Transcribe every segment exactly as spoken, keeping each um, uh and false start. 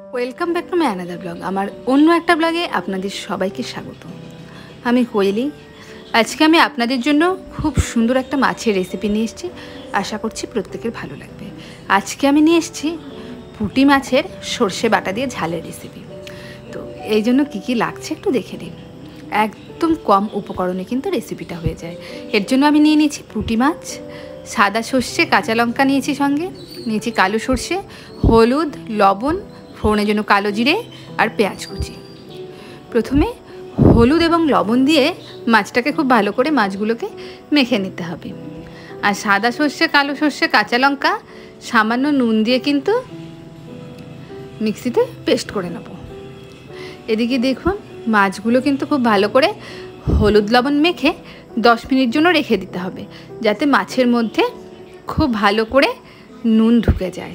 Welcome back to my another blog. আমার অন্য একটা ব্লগে আপনাদের সবাইকে স্বাগত। আমি কোয়েলি। আজকে আমি আপনাদের জন্য খুব সুন্দর একটা মাছের রেসিপি নিয়ে এসেছি। আশা করছি প্রত্যেকের ভালো লাগবে। আজকে আমি নিয়ে এসেছি পুঁটি মাছের সর্ষে বাটা দিয়ে ঝালের রেসিপি। তো এই জন্য কী কী লাগছে একটু দেখে নিন। একদম কম উপকরণে কিন্তু রেসিপিটা হয়ে যায়। এর জন্য আমি নিয়ে নিয়েছি পুঁটি মাছ, সাদা সর্ষে, কাঁচা লঙ্কা নিয়েছি, সঙ্গে নিয়েছি কালো সর্ষে, হলুদ, লবণ, ফোড়নের জন্য কালো জিরে আর পেঁয়াজ কুচি। প্রথমে হলুদ এবং লবণ দিয়ে মাছটাকে খুব ভালো করে মাছগুলোকে মেখে নিতে হবে। আর সাদা সর্ষে, কালো সর্ষে, কাঁচা লঙ্কা সামান্য নুন দিয়ে কিন্তু মিক্সিতে পেস্ট করে নেব। এদিকে দেখুন মাছগুলো কিন্তু খুব ভালো করে হলুদ লবণ মেখে দশ মিনিট জন্য রেখে দিতে হবে, যাতে মাছের মধ্যে খুব ভালো করে নুন ঢুকে যায়।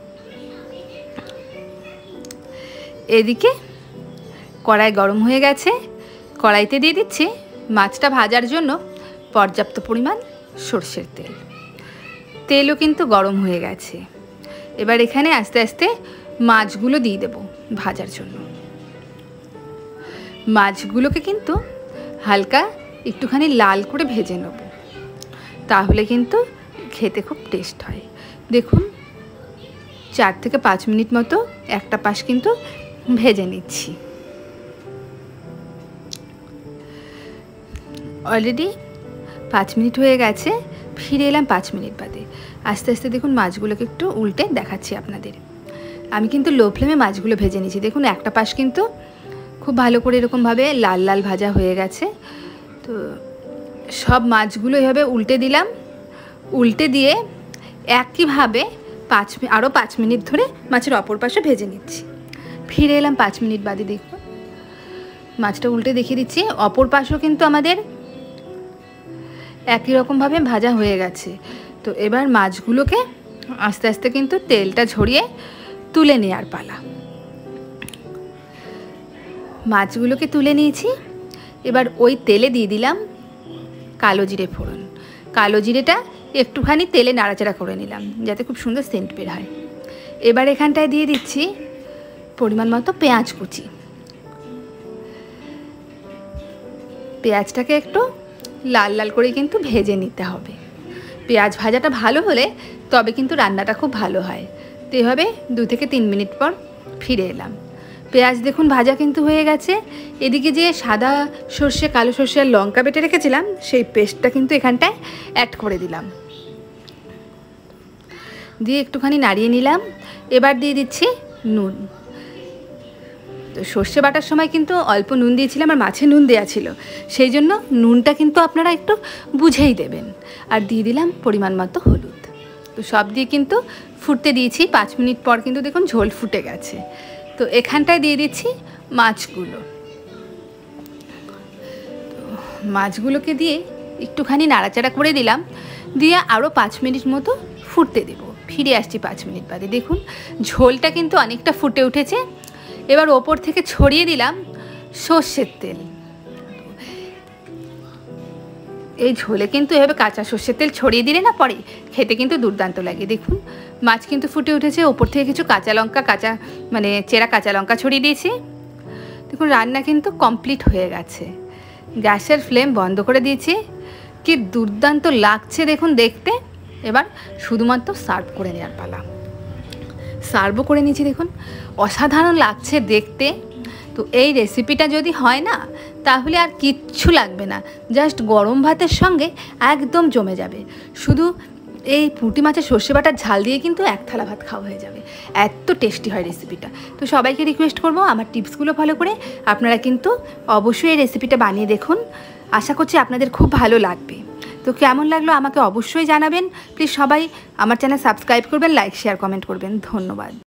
এদিকে কড়াই গরম হয়ে গেছে, কড়াইতে দিয়ে দিচ্ছি মাছটা ভাজার জন্য পর্যাপ্ত পরিমাণ সর্ষের তেল। তেলও কিন্তু গরম হয়ে গেছে। এবার এখানে আস্তে আস্তে মাছগুলো দিয়ে দেব ভাজার জন্য। মাছগুলোকে কিন্তু হালকা একটুখানি লাল করে ভেজে নেব, তাহলে কিন্তু খেতে খুব টেস্ট হয়। দেখুন চার থেকে পাঁচ মিনিট মতো একটা পাশ কিন্তু ভেজে নিচ্ছি। অলরেডি পাঁচ মিনিট হয়ে গেছে, ফিরে এলাম পাঁচ মিনিট বাদে। আস্তে আস্তে দেখুন মাছগুলোকে একটু উল্টে দেখাচ্ছি আপনাদের। আমি কিন্তু লো ফ্লেমে মাছগুলো ভেজে নিয়েছি। দেখুন একটা পাশ কিন্তু খুব ভালো করে এরকমভাবে লাল লাল ভাজা হয়ে গেছে। তো সব মাছগুলো এভাবে উল্টে দিলাম। উল্টে দিয়ে একইভাবে পাঁচ আরও পাঁচ মিনিট ধরে মাছের অপর পাশে ভেজে নিচ্ছি। ফিরে এলাম পাঁচ মিনিট বাদে। দেখুন মাছটা উল্টে দেখিয়ে দিচ্ছি, অপর পাশও কিন্তু আমাদের একই রকমভাবে ভাজা হয়ে গেছে। তো এবার মাছগুলোকে আস্তে আস্তে কিন্তু তেলটা ঝরিয়ে তুলে নেওয়ার পালা। মাছগুলোকে তুলে নিয়েছি। এবার ওই তেলে দিয়ে দিলাম কালো জিরে ফোড়ন। কালো জিরেটা একটুখানি তেলে নাড়াচাড়া করে নিলাম, যাতে খুব সুন্দর সেন্ট বের হয়। এবার এখানটায় দিয়ে দিচ্ছি পরিমাণ মতো পেঁয়াজ কুচি। পেঁয়াজটাকে একটু লাল লাল করে কিন্তু ভেজে নিতে হবে। পেঁয়াজ ভাজাটা ভালো হলে তবে কিন্তু রান্নাটা খুব ভালো হয়। তো এভাবে দু থেকে তিন মিনিট পর ফিরে এলাম। পেঁয়াজ দেখুন ভাজা কিন্তু হয়ে গেছে। এদিকে যে সাদা সর্ষে, কালো সর্ষে আর লঙ্কা বেটে রেখেছিলাম, সেই পেস্টটা কিন্তু এখানটায় অ্যাড করে দিলাম। দিয়ে একটুখানি নাড়িয়ে নিলাম। এবার দিয়ে দিচ্ছি নুন। তো সর্ষে বাটার সময় কিন্তু অল্প নুন দিয়েছিলাম, আর মাছে নুন দেওয়া ছিল, সেই জন্য নুনটা কিন্তু আপনারা একটু বুঝেই দেবেন। আর দিয়ে দিলাম পরিমাণ মতো হলুদ। তো সব দিয়ে কিন্তু ফুটতে দিয়েছি। পাঁচ মিনিট পর কিন্তু দেখুন ঝোল ফুটে গেছে। তো এখানটায় দিয়ে দিচ্ছি মাছগুলো। তো মাছগুলোকে দিয়ে একটুখানি নাড়াচাড়া করে দিলাম, দিয়ে আরও পাঁচ মিনিট মতো ফুটতে দেব। ফিরে আসছি পাঁচ মিনিট বাদে। দেখুন ঝোলটা কিন্তু অনেকটা ফুটে উঠেছে। এবার ওপর থেকে ছড়িয়ে দিলাম সর্ষের তেল। এই ঝোলে কিন্তু এভাবে কাঁচা সর্ষের তেল ছড়িয়ে দিলে না পরে খেতে কিন্তু দুর্দান্ত লাগে। দেখুন মাছ কিন্তু ফুটে উঠেছে। ওপর থেকে কিছু কাঁচা লঙ্কা, কাঁচা মানে চেরা কাঁচা লঙ্কা ছড়িয়ে দিয়েছি। দেখুন রান্না কিন্তু কমপ্লিট হয়ে গেছে। গ্যাসের ফ্লেম বন্ধ করে দিয়েছি। কি দুর্দান্ত লাগছে দেখুন দেখতে। এবার শুধুমাত্র সার্ভ করে নেওয়ার পালা। সার্ভও করে নিয়েছি। দেখুন অসাধারণ লাগছে দেখতে। তো এই রেসিপিটা যদি হয় না, তাহলে আর কিচ্ছু লাগবে না, জাস্ট গরম ভাতের সঙ্গে একদম জমে যাবে। শুধু এই পুঁটি মাছের সর্ষে বাটার ঝাল দিয়ে কিন্তু এক থালা ভাত খাওয়া হয়ে যাবে। এত টেস্টি হয় রেসিপিটা। তো সবাইকে রিকোয়েস্ট করব আমার টিপসগুলো ফলো করে আপনারা কিন্তু অবশ্যই এই রেসিপিটা বানিয়ে দেখুন। আশা করছি আপনাদের খুব ভালো লাগবে। তো কেমন লাগলো আমাকে অবশ্যই জানাবেন। প্লিজ সবাই আমার চ্যানেল সাবস্ক্রাইব করবেন, লাইক, শেয়ার, কমেন্ট করবেন। ধন্যবাদ।